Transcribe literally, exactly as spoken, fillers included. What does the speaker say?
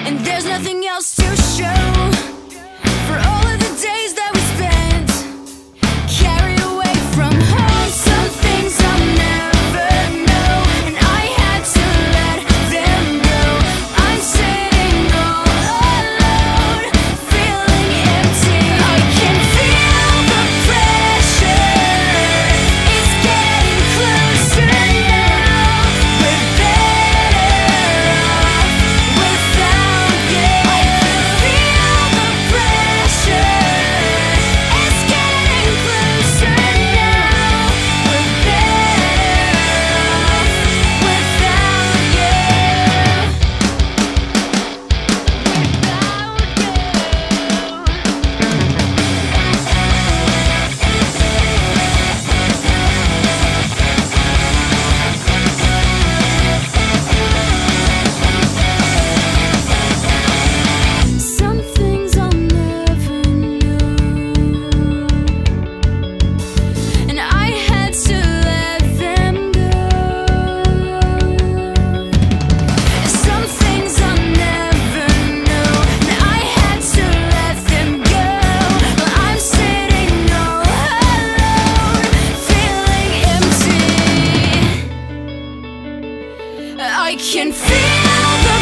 and there's nothing else to show for all of the days that we spent carried away from home. Some things I'll never know, and I had to let them go. I'm sitting all alone, feeling empty. I can feel the pressure, it's getting closer now. We're better off without you. I can feel the pressure, it's getting closer now. We're better off without you. Some things I'll never know, and I had to let them go. Some things I'll never know, and I had to let them go. Well, I'm sitting all alone, feeling empty. I can feel the